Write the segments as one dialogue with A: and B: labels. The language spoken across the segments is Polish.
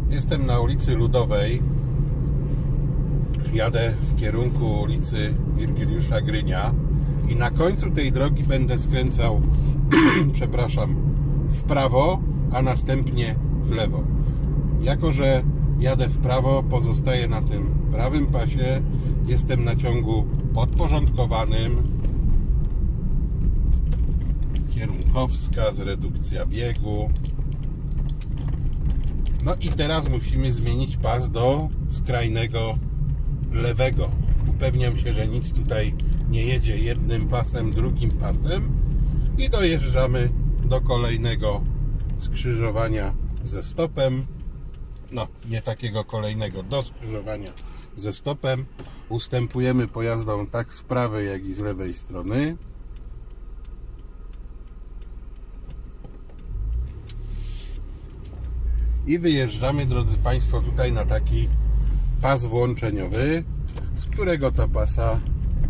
A: Jestem na ulicy Ludowej. Jadę w kierunku ulicy Wirgiliusza Grynia i na końcu tej drogi będę skręcał przepraszam, w prawo, a następnie w lewo. Jako że jadę w prawo, pozostaję na tym prawym pasie. Jestem na ciągu podporządkowanym. Kierunkowskaz, redukcja biegu. No i teraz musimy zmienić pas do skrajnego lewego. Upewniam się, że nic tutaj nie jedzie jednym pasem, drugim pasem i dojeżdżamy do kolejnego skrzyżowania ze stopem. No, nie takiego kolejnego, do skrzyżowania ze stopem. Ustępujemy pojazdom tak z prawej, jak i z lewej strony. I wyjeżdżamy, drodzy Państwo, tutaj na taki pas włączeniowy, z którego to pasa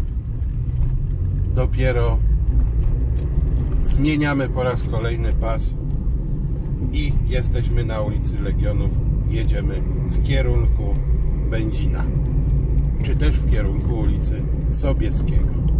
A: dopiero zmieniamy po raz kolejny pas i jesteśmy na ulicy Legionów. Jedziemy w kierunku Będzina, czy też w kierunku ulicy Sobieskiego.